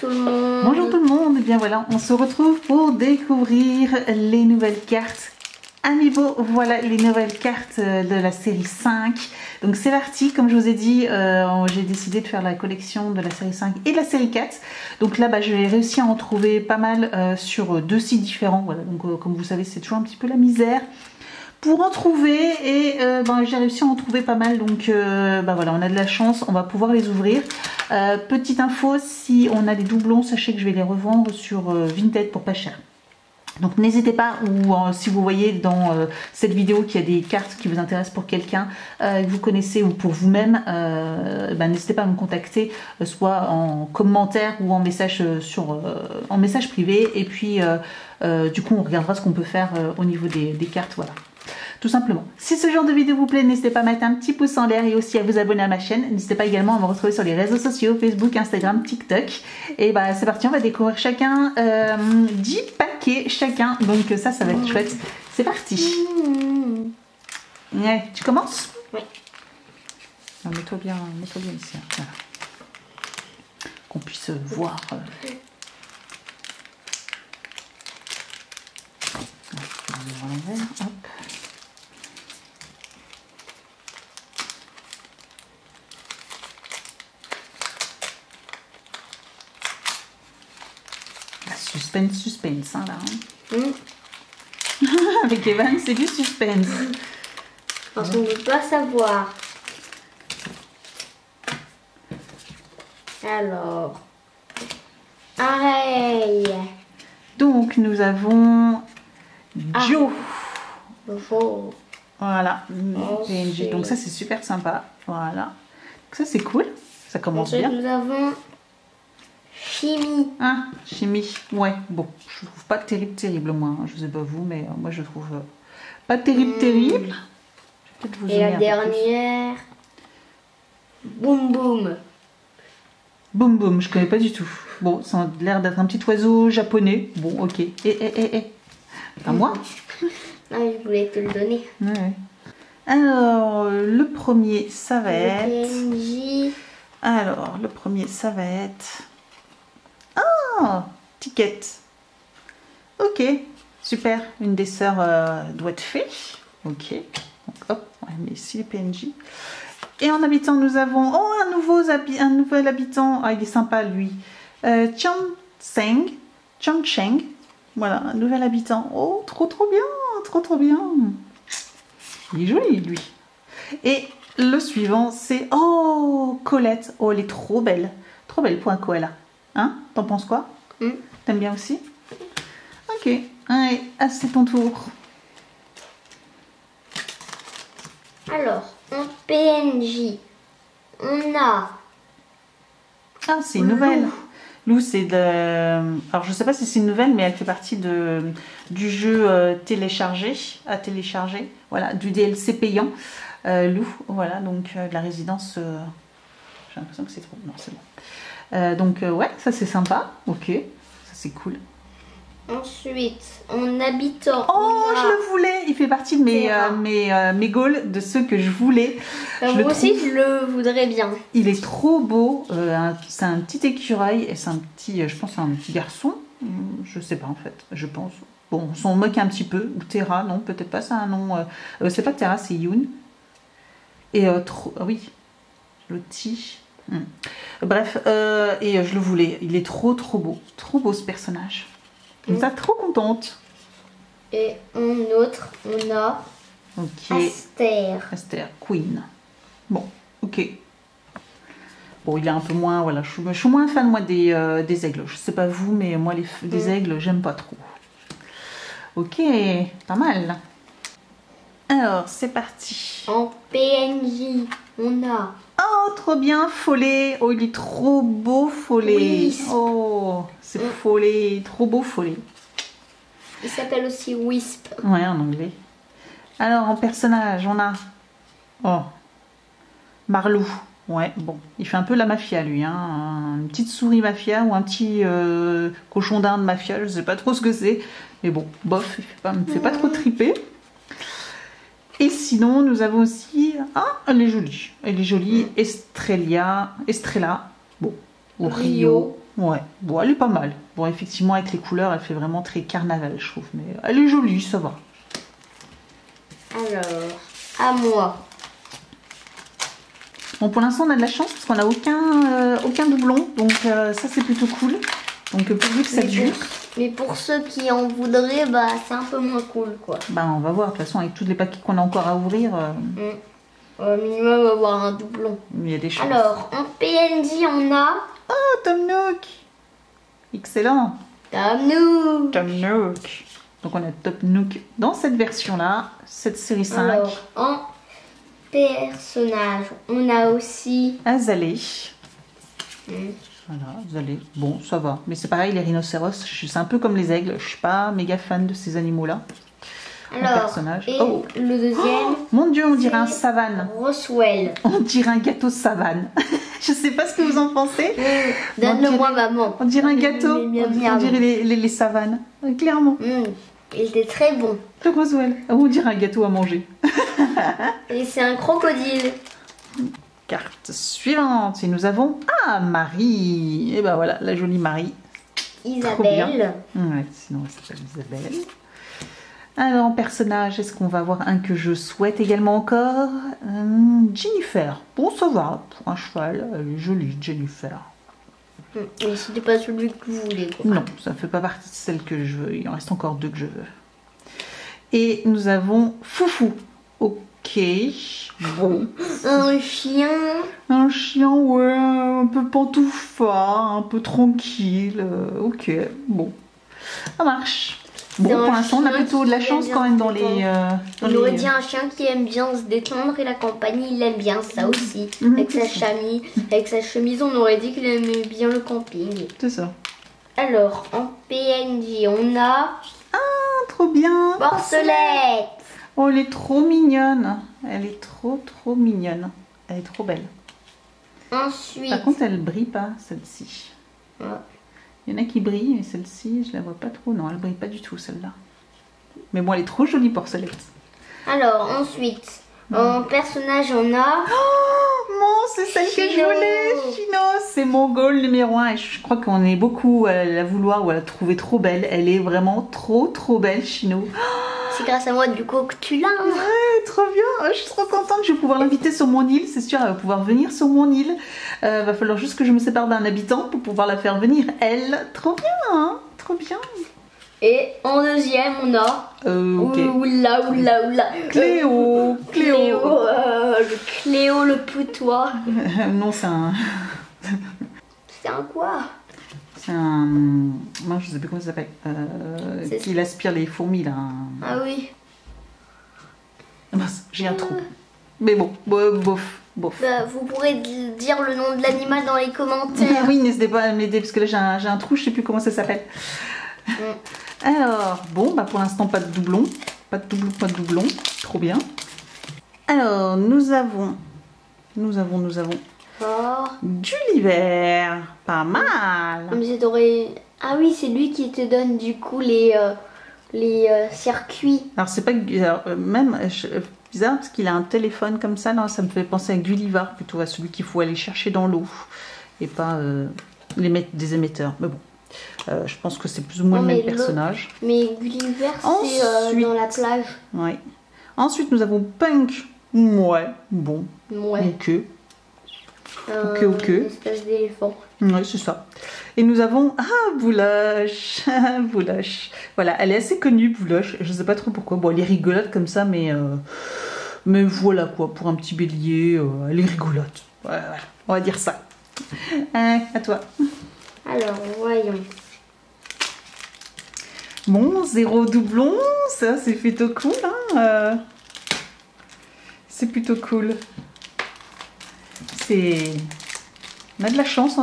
tout le monde. Bonjour tout le monde, et bien voilà, on se retrouve pour découvrir les nouvelles cartes Amiibo. Voilà les nouvelles cartes de la série 5. Donc c'est parti, comme je vous ai dit, j'ai décidé de faire la collection de la série 5 et de la série 4. Donc là, j'ai réussi à en trouver pas mal sur 2 sites différents. Voilà, donc comme vous savez, c'est toujours un petit peu la misère pour en trouver, et j'ai réussi à en trouver pas mal, donc voilà, on a de la chance, on va pouvoir les ouvrir. Petite info, si on a des doublons, sachez que je vais les revendre sur Vinted pour pas cher. Donc n'hésitez pas, ou si vous voyez dans cette vidéo qu'il y a des cartes qui vous intéressent pour quelqu'un que vous connaissez ou pour vous-même, n'hésitez pas à me contacter, soit en commentaire ou en message en message privé, et puis du coup on regardera ce qu'on peut faire au niveau des cartes, voilà. Tout simplement. Si ce genre de vidéo vous plaît, n'hésitez pas à mettre un petit pouce en l'air et aussi à vous abonner à ma chaîne. N'hésitez pas également à me retrouver sur les réseaux sociaux, Facebook, Instagram, TikTok. Et c'est parti, on va découvrir chacun 10 paquets chacun. Donc ça va être chouette. C'est parti. Ouais, tu commences? Oui. Mets-toi bien ici. Voilà. Qu'on puisse voir. Hop. Suspense, hein, là. Hein. Avec Evan, c'est du suspense. Parce qu'on ne peut pas savoir. Alors, pareil. Donc, nous avons Joe. Bonjour. Voilà, PNG. Donc ça, c'est super sympa. Voilà. Donc ça, c'est cool. Ça commence Ensuite, bien. nous avons Chimie. Ah, chimie. Ouais, bon, je trouve pas terrible, moi. Je sais pas vous, mais moi, je trouve pas terrible. Je vais peut-être vous Et la zoomer un peu dernière, Boum Boum. Boum Boum, je connais pas du tout. Bon, ça a l'air d'être un petit oiseau japonais. Bon, ok. À moi? Ah, je voulais te le donner. Ouais. Alors, le premier, ça va être... PNJ. Alors, le premier, ça va être... Ah, Ticket. Ok, super. Une des sœurs doit être fait. Ok. Donc, hop, on met ici les PNJ. Et en habitant, nous avons... Oh, un nouvel habitant. Ah, il est sympa, lui. Chongcheng. Voilà, un nouvel habitant. Oh, trop bien. Trop bien. Il est joli, lui. Et le suivant, c'est... Oh, Colette. Oh, elle est trop belle. Trop belle pour un koala. Hein? T'en penses quoi? T'aimes bien aussi? Ok. Allez, c'est ton tour. Alors, en PNJ, on a... Ah, c'est une nouvelle. Lou, c'est de... Alors, je sais pas si c'est une nouvelle, mais elle fait partie du jeu à télécharger. Voilà, du DLC payant. Lou, voilà, donc de la résidence... J'ai l'impression que c'est trop... Non, c'est bon. Donc, ouais, ça c'est sympa. Ok, ça c'est cool. Ensuite, en habitant... Oh, je le voulais. Il fait partie de mes goals, de ceux que je voulais. Moi aussi, je le voudrais bien. Il est trop beau. C'est un petit écureuil et c'est un petit, je pense, un petit garçon. Je sais pas en fait. Je pense. Bon, on s'en moque un petit peu. Ou Terra, non, peut-être pas. C'est un nom. C'est pas Terra, c'est Yoon. Et oui, Lottie. Bref, et je le voulais. Il est trop beau. Trop beau ce personnage. Comme ça, trop contente. Et en autre, on a Esther, Queen. Bon, ok. Bon, il est un peu moins, voilà, je suis moins fan moi des aigles. Je sais pas vous, mais moi les aigles, j'aime pas trop. Ok, pas mal. Alors, c'est parti. En PNJ, on a... Oh, trop bien, Follet. Oh, il est trop beau, Follet. Wisp. Oh, c'est Follet, trop beau, Follet. Il s'appelle aussi Wisp. Ouais, en anglais. Alors, en personnage, on a... Oh, Marlou. Ouais, bon, il fait un peu la mafia, lui. Hein. Une petite souris mafia ou un petit cochon d'Inde mafia, je sais pas trop ce que c'est. Mais bon, bof, il me fait pas trop triper. Et sinon, nous avons aussi... Ah, elle est jolie. Elle est jolie. Estrella. Bon, ou Rio. Ouais, bon, elle est pas mal. Bon, effectivement, avec les couleurs, elle fait vraiment très carnaval, je trouve. Mais elle est jolie, ça va. Alors, à moi. Bon, pour l'instant, on a de la chance parce qu'on n'a aucun doublon. Donc, ça, c'est plutôt cool. Donc, pourvu que ça dure. Mais pour ceux qui en voudraient, bah, c'est un peu moins cool, quoi. Bah, on va voir. De toute façon, avec tous les paquets qu'on a encore à ouvrir, Au minimum, on va avoir un doublon. il y a des chances. Alors, en PNJ, on a... Oh, Tom Nook! Excellent! Tom Nook. Tom Nook! Donc, on a Tom Nook dans cette version-là, cette série 5. Alors, en personnage, on a aussi... Azalée. Voilà, Azalée. Bon, ça va. Mais c'est pareil, les rhinocéros, c'est un peu comme les aigles. Je suis pas méga fan de ces animaux-là. Alors, personnage. et Oh. le deuxième... Mon Dieu, on dirait un savane. Roswell. On dirait un gâteau savane. Je sais pas ce que vous en pensez. Donne-le-moi, maman. On dirait un gâteau. Miam, On miam. dirait les savanes. Clairement. Il était très bon. Le Roswell. On dirait un gâteau à manger. Et c'est un crocodile. Carte suivante. Et nous avons... Ah, Marie. Et ben voilà, la jolie Marie. Isabelle. Ouais, sinon elle s'appelle Isabelle. Alors, en personnage, est-ce qu'on va avoir un que je souhaite également encore? Jennifer. Bon, ça va. Pour un cheval, elle est jolie, Jennifer. Mais c'était pas celui que vous voulez, quoi. Non, ça ne fait pas partie de celle que je veux. Il en reste encore 2 que je veux. Et nous avons Foufou. Ok. Bon. Un chien. Un chien, ouais, un peu pantoufard, un peu tranquille. Ok, bon. Ça marche. Bon, C'est un pour l'instant, on a chien plutôt de la qui chance aime quand bien même dans se les... On aurait dit un chien qui aime bien se détendre et la campagne, il aime bien ça aussi. Avec sa chemise, on aurait dit qu'il aimait bien le camping. C'est ça. Alors, en PNJ, on a Ah, trop bien. Porcelette. Oh, elle est trop mignonne. Elle est trop mignonne. Elle est trop belle. Ensuite, Par contre, elle brille pas, celle-ci. Ouais. Il y en a qui brillent, mais celle-ci, je la vois pas trop. Non, elle brille pas du tout, celle-là. Mais bon, elle est trop jolie, Porcelette. alors ensuite, en personnage, on a Oh, non, c'est celle que je Chino. voulais. Chino, c'est mon goal numéro 1. Et je crois qu'on est beaucoup à la vouloir ou à la trouver trop belle. Elle est vraiment trop belle, Chino. C'est grâce à moi du coup que tu l'as. Hein. Ouais, trop bien. Oh, je suis trop contente. Je vais pouvoir l'inviter sur mon île. C'est sûr, elle va pouvoir venir sur mon île. Va falloir juste que je me sépare d'un habitant pour pouvoir la faire venir. Elle, trop bien, hein. Trop bien. Et en deuxième, on a Ok. oula. Cléo. Le Cléo le poutois. Non, c'est un... C'est un quoi? C'est un... Moi, je sais plus comment ça s'appelle. Qui aspire les fourmis, là. Ah oui. Mince, j'ai un trou. Mais bon, bof. Bah, vous pourrez dire le nom de l'animal dans les commentaires. Oui, n'hésitez pas à m'aider parce que là j'ai un trou, je sais plus comment ça s'appelle. Alors, bon, bah pour l'instant pas de doublon. Pas de doublon. Trop bien. Alors, nous avons Oh. Gulliver. Pas mal. Comme c'est doré. Ah oui, c'est lui qui te donne du coup les circuits. Alors, c'est pas... bizarre parce qu'il a un téléphone comme ça. Non, ça me fait penser à Gulliver plutôt, à celui qu'il faut aller chercher dans l'eau. Et pas des émetteurs. Mais bon. Je pense que c'est plus ou moins le même personnage. Mais Gulliver, c'est dans la plage. Ouais. Ensuite, nous avons Punk. Ouais, bon. Ouais. Ok. Une espèce d'éléphant. Ouais, c'est ça. Et nous avons... Ah, Bouloche. Bouloche. Voilà, elle est assez connue, Bouloche. Je sais pas trop pourquoi. Bon, elle est rigolote comme ça, mais voilà quoi. Pour un petit bélier, elle est rigolote. Voilà, on va dire ça. À toi. Alors, voyons. Bon, 0 doublon, ça c'est plutôt cool. Hein, c'est plutôt cool. On a de la chance,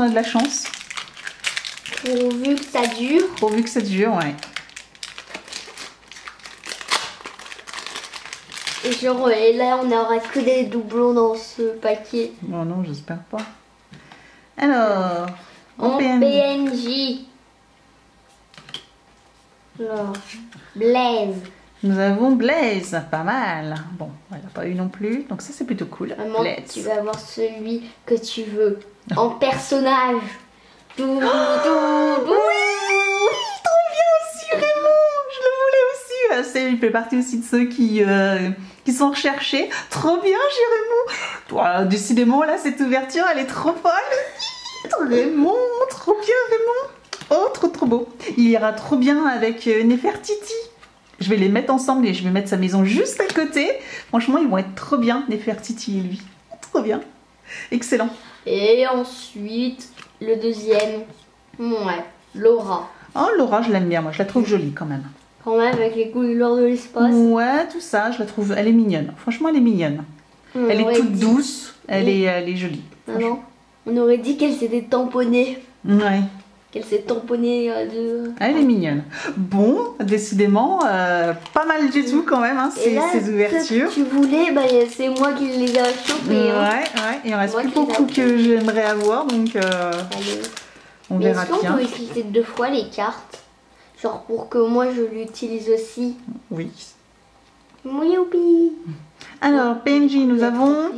Pourvu que ça dure. Pourvu que ça dure, ouais. Et là, on n'aura que des doublons dans ce paquet. Bon, non, j'espère pas. Alors, En PNJ. Alors, Blaise. nous avons Blaise, pas mal. Bon, elle n'a pas eu non plus, donc ça c'est plutôt cool. Maman, Blaise. tu vas avoir celui que tu veux. En personnage. Tout, tout, tout. Trop bien aussi, Raymond. Je le voulais aussi. Il fait partie aussi de ceux qui sont recherchés. Trop bien, Raymond. Toi, décidément, là, cette ouverture, elle est trop folle. Raymond, trop bien, Raymond. Oh, trop beau. Il ira trop bien avec Nefertiti. Je vais les mettre ensemble et je vais mettre sa maison juste à côté. Franchement, ils vont être trop bien, Nefertiti et lui. Trop bien. Excellent. Et ensuite, le deuxième. Ouais, Laura. Oh, Laura, je l'aime bien. Moi, je la trouve jolie quand même. Quand même, avec les couleurs de l'espace. Ouais, tout ça, je la trouve. Elle est mignonne. Franchement, elle est mignonne. Elle est toute douce. Elle est jolie. Non, on aurait dit qu'elle s'était tamponnée. Ouais. Qu'elle s'est tamponnée de... Elle est mignonne. Bon, décidément, pas mal du tout quand même, hein, ces ouvertures. Que tu voulais, bah, c'est moi qui les ai chopées. Ouais, il en reste plus beaucoup que j'aimerais avoir, donc on verra bien. Est-ce qu'on peut utiliser 2 fois les cartes? Genre pour que moi je l'utilise aussi. Oui. Youpi. Alors, PNJ, nous avons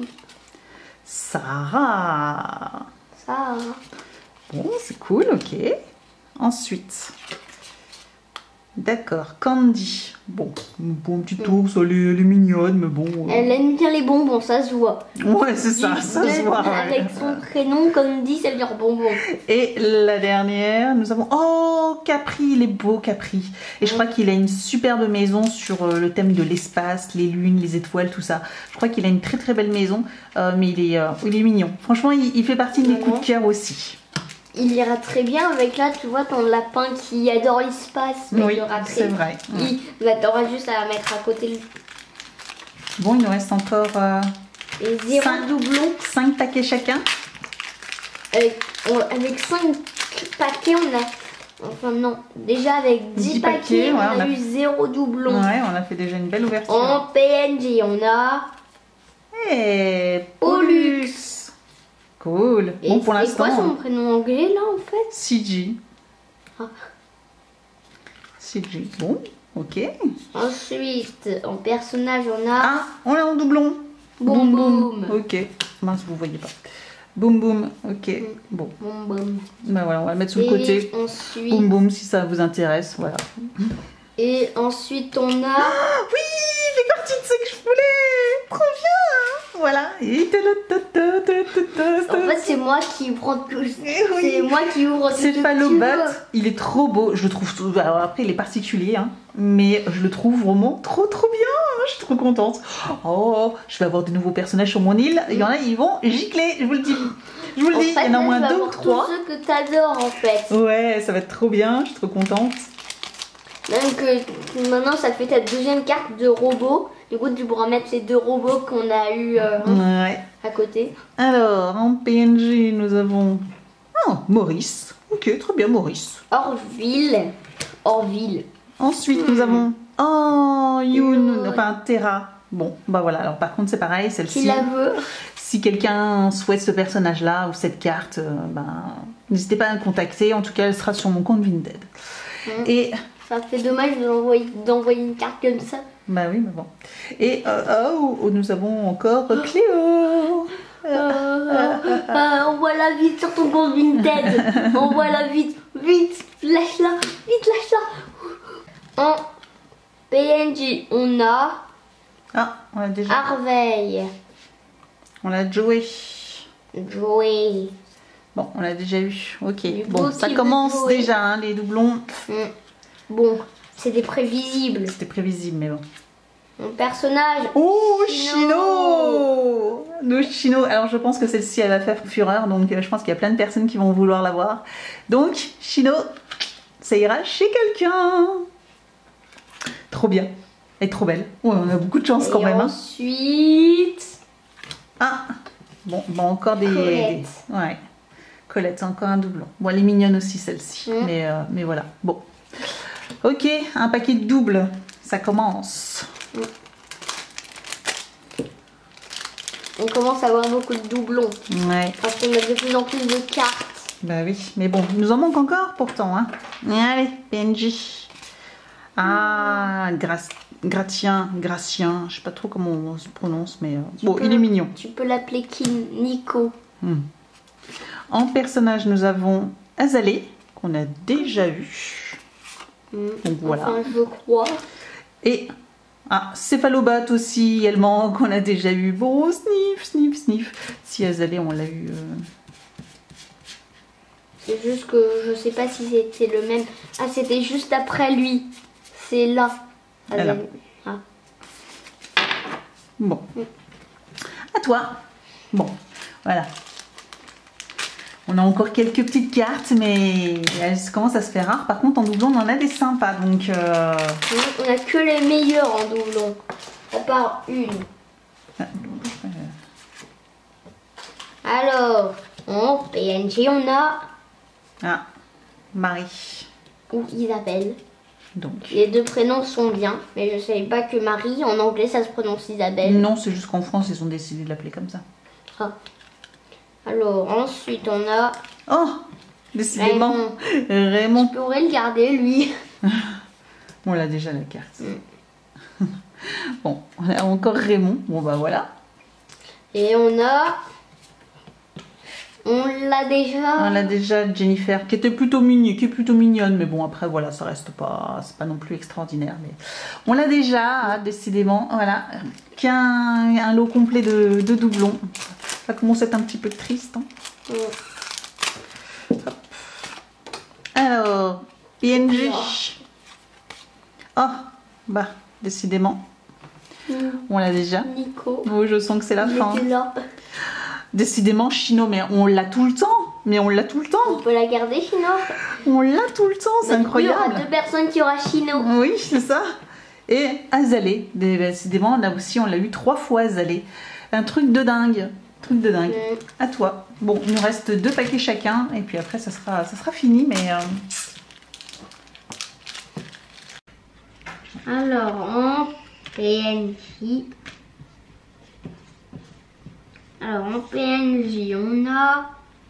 Sarah. Ça. Bon, c'est cool, ok. Ensuite, d'accord, Candy. Bon petite ours, elle est mignonne, mais bon. Elle aime bien les bonbons, ça se voit. Ouais, c'est ça se voit. Avec son prénom, Candy, ça veut dire bonbon. Et la dernière, nous avons... Oh, Capri, il est beau, Capri. Et je crois qu'il a une superbe maison sur le thème de l'espace, les lunes, les étoiles, tout ça. Je crois qu'il a une très très belle maison, mais il est mignon. Franchement, il fait partie de mes coups de cœur aussi. Il ira très bien avec là, tu vois, ton lapin qui adore l'espace. Oui, c'est vrai. T'auras juste à la mettre à côté. Bon, il nous reste encore... Et 0 doublons. 5 paquets chacun. Avec 5 paquets, on a... Enfin non, déjà avec 10 paquets, on a eu 0 doublon. Ouais, on a fait déjà une belle ouverture. En PNJ, on a... Et Pollux. Cool. Et bon, pour l'instant. C'est quoi son prénom anglais là en fait? CG. Ah. CG. Bon, ok. Ensuite, en personnage, on a... Ah, on l'a en doublon. Boum boum. Ok. Mince, vous voyez pas. Boum boum. Ok. Bon. Boum boum. Ben voilà, on va le mettre sur le côté. Ensuite... Boum boum si ça vous intéresse. Voilà. Et ensuite, on a... Ah, oui, il fait partie de ce que je voulais. Trop bien. Voilà. En fait, c'est moi qui prends tout. C'est moi qui ouvre tout. C'est Phalobat. Il est trop beau. Je le trouve. Alors après, il est particulier, hein, mais je le trouve vraiment trop bien. Je suis trop contente. Oh, je vais avoir de nouveaux personnages sur mon île. Il y en a, ils vont gicler. Je vous le dis. Je vous le dis. Il y en a au moins 2 ou 3. Tous ceux que t'adores en fait. Ouais, ça va être trop bien. Je suis trop contente. Donc maintenant, ça fait ta deuxième carte de robot. Du coup, tu pourras mettre ces 2 robots qu'on a eu à côté. Alors, en PNJ, nous avons... Oh, Maurice. Ok, très bien, Maurice. Orville. Ensuite, nous avons... Oh, Yoon. Enfin, Terra. Bon, bah voilà. Alors, par contre, c'est pareil, celle-ci... Qui la veut. Si quelqu'un souhaite ce personnage-là ou cette carte, n'hésitez pas à me contacter. En tout cas, elle sera sur mon compte Vinted. Et... Ça fait dommage d'envoyer une carte comme ça. Bah oui, mais bon. Et nous avons encore Cléo. Envoie-la vite sur ton compte Vinted. Envoie-la vite. Lâche-la. En PNJ, on a... Ah, on l'a déjà. Harvey. On l'a Joey. Bon, on l'a déjà eu. Ok. Bon, ça commence déjà, hein, les doublons. Bon, c'était prévisible. C'était prévisible, mais bon. Mon personnage. Oh, Chino. Nos Chino. Alors, je pense que celle-ci, elle va faire fureur. Donc, je pense qu'il y a plein de personnes qui vont vouloir l'avoir. Donc, Chino, ça ira chez quelqu'un. Trop bien. Elle est trop belle. Ouais, on a beaucoup de chance quand même. Ensuite... Ah, bon, encore des... Colette. Ouais. Colette, c'est encore un doublon. Bon, elle est mignonne aussi, celle-ci. Mais voilà. Bon. Ok, un paquet de doubles. Ça commence. On commence à avoir beaucoup de doublons. Ouais. Parce qu'on a de plus en plus de cartes. Bah oui, mais bon, il nous en manque encore pourtant. Hein. Allez, PNJ. Ah, Gratien, je sais pas trop comment on se prononce, mais bon, il est mignon. Tu peux l'appeler Nico. En personnage, nous avons Azalée, qu'on a déjà eu. Donc voilà. Enfin, je crois. Et Céphalobat aussi, également, qu'on a déjà eu. Bon, sniff. Si Azalée, on l'a eu. C'est juste que je sais pas si c'était le même. Ah, c'était juste après lui. C'est là. Alors. Ah. Bon. À toi. Bon, voilà. On a encore quelques petites cartes, mais elles commencent à se faire rares. Par contre, en doublon, on en a des sympas. Donc, On a que les meilleurs en doublon. À part une. Alors, en PNG, on a... Marie. Ou Isabelle. Donc. Les deux prénoms sont bien, mais je ne savais pas que Marie, en anglais, ça se prononce Isabelle. Non, c'est juste qu'en France, ils ont décidé de l'appeler comme ça. Ah. Alors, ensuite, on a... Oh, décidément, Raymond. Je pourrais le garder, lui. On l'a déjà, la carte. Bon, on a encore Raymond. Bon, bah voilà. Et on a... On l'a déjà. On a déjà Jennifer, qui était plutôt mignonne, mais bon, après, voilà, ça reste pas... C'est pas non plus extraordinaire, mais... On l'a déjà, décidément, voilà. Un lot complet de doublons. Ça commence à être un petit peu triste, hein. Alors, PNG. Oh, bah, décidément. On l'a déjà. Nico. Oh, je sens que c'est la fin. Là. Décidément, Chino, mais on l'a tout le temps. On peut la garder, Chino. On l'a tout le temps, c'est incroyable. Il y aura deux personnes qui aura Chino. Oui, c'est ça. Et Azalée, décidément, là aussi, on l'a eu 3 fois Azalée. Un truc de dingue. À toi. Bon, il nous reste 2 paquets chacun. Et puis après, ça sera fini, mais... Alors, en PNJ... on a...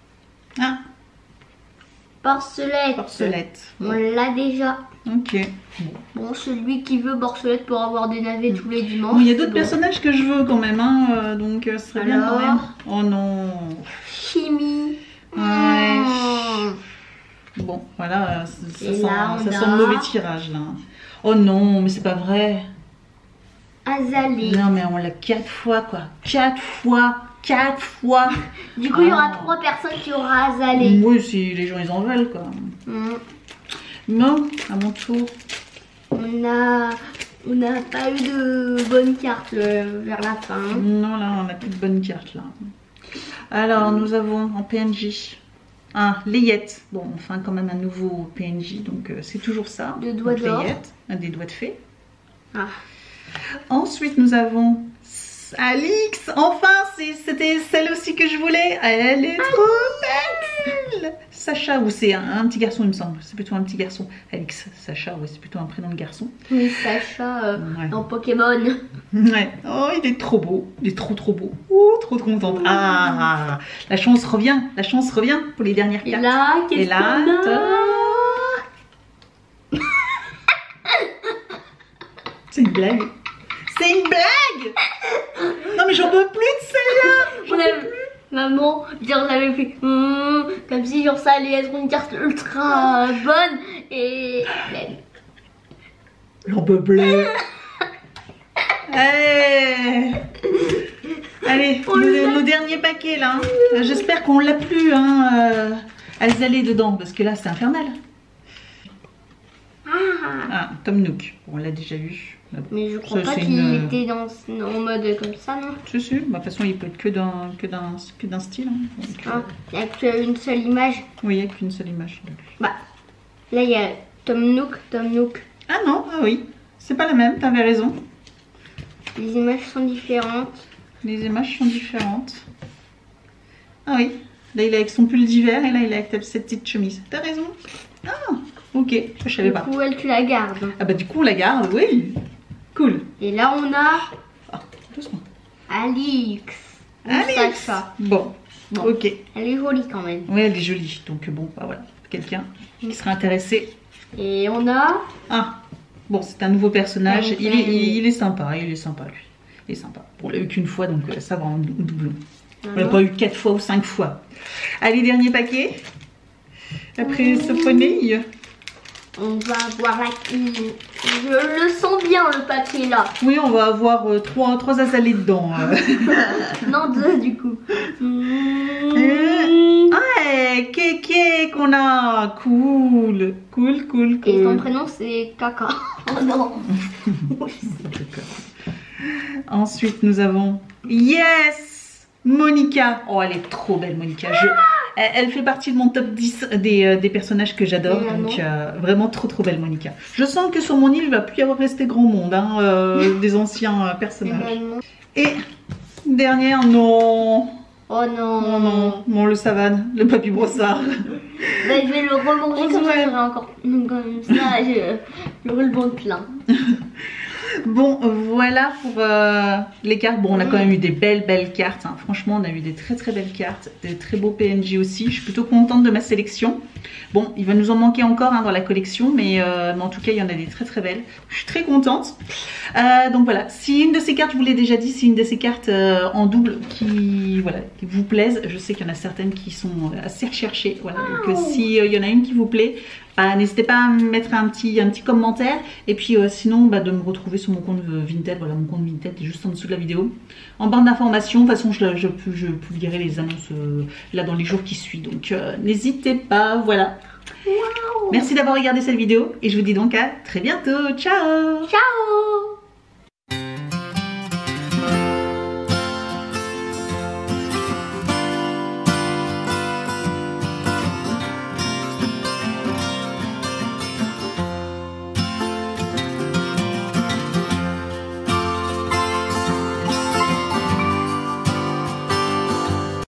Porcelette. On l'a déjà. Ok. Bon, celui qui veut Borcelette pour avoir des navets tous les dimanches. Bon, il y a d'autres personnages que je veux quand même, hein, donc ce serait bien quand même. Oh non. Chimie. Ouais. Bon, voilà, ça sent le mauvais tirage là. Oh non, mais c'est pas vrai. Azalée. Non, mais on l'a 4 fois quoi. 4 fois. Du coup, il y aura 3 personnes qui auront Azalée. Oui, si les gens ils en veulent quoi. Non, à mon tour. On n'a pas eu de bonnes cartes vers la fin. Non, là, on n'a plus de bonnes cartes là. Alors, nous avons en PNJ Layette. Bon, enfin, quand même un nouveau PNJ, donc c'est toujours ça. Deux doigts d'or. Layette, des doigts de fée. Ensuite, nous avons Alix. Enfin, c'était celle aussi que je voulais. Elle est trop belle. Sacha, ou c'est un petit garçon, il me semble. C'est plutôt un petit garçon. Alix, Sacha, oui, c'est plutôt un prénom de garçon. Oui, Sacha, dans Pokémon. Ouais. Oh, il est trop beau. Il est trop beau. Oh, trop contente. Ah, la chance revient pour les dernières cartes. Et là, qu'est-ce qu'on a? C'est une blague. Non mais j'en peux plus de celle-là. Maman, dire j'avais fait comme si genre ça allait être une carte ultra bonne et j'en peux plus. Allez, nos derniers paquets là. J'espère qu'on l'a plus Azalée dedans parce que là c'est infernal. Tom Nook, bon, on l'a déjà eu. Mais je crois pas qu'il était en mode comme ça, non? Si. Bah, de toute façon, il peut être que d'un style. Hein. Donc, il n'y a qu'une seule image. Oui, il n'y a qu'une seule image. Bah, là, il y a Tom Nook. Ah non, oui. C'est pas la même, t'avais raison. Les images sont différentes. Ah oui. Là, il est avec son pull d'hiver et là, il est avec cette petite chemise. T'as raison. Ah, ok. Je savais pas. Du coup, tu la gardes. Ah bah du coup, on la garde, oui. Cool. Et là, on a... doucement. Alix. Sacha. Bon, ok. Elle est jolie quand même. Oui, elle est jolie. Donc bon, bah voilà. Quelqu'un qui sera intéressé. Et on a... Bon, c'est un nouveau personnage. Il est sympa, lui. Il est sympa. Bon, on l'a eu qu'une fois, donc ça va en doublon. On l'a pas eu 4 fois ou 5 fois. Allez, dernier paquet. après ce poney. On va avoir je le sens bien le papier là. Oui, on va avoir trois azalées dedans. Non, 2 du coup. Ouais, Kéké qu'on a. Cool. Et son prénom c'est Caca. Oh non. Ensuite, nous avons Yes, Monica. Oh, elle est trop belle, Monica. Elle fait partie de mon top 10 des personnages que j'adore. Donc, vraiment trop belle, Monica. Je sens que sur mon île, il va plus y avoir resté grand monde, hein, des anciens personnages. Et dernière, non. Oh non. Oh non, bon, le savane, le papy brossard. Bah, je vais le remanger comme ça, j'aurai encore comme ça, j'aurai le ventre plein. Bon, voilà pour les cartes. Bon, on a quand même eu des belles cartes. Hein. Franchement, on a eu des très belles cartes. Des très beaux PNJ aussi. Je suis plutôt contente de ma sélection. Bon, il va nous en manquer encore hein, dans la collection. Mais en tout cas, il y en a des très belles. Je suis très contente. Donc voilà, si une de ces cartes, je vous l'ai déjà dit, si une de ces cartes en double qui vous plaise, je sais qu'il y en a certaines qui sont assez recherchées. Voilà, donc si il y en a une qui vous plaît, n'hésitez pas à me mettre un petit commentaire. Et puis sinon, de me retrouver sur mon compte Vinted. Voilà, mon compte Vinted est juste en dessous de la vidéo. En barre d'informations, de toute façon, je publierai les annonces là dans les jours qui suivent. Donc n'hésitez pas, voilà. Wow. Merci d'avoir regardé cette vidéo et je vous dis donc à très bientôt. Ciao. Ciao.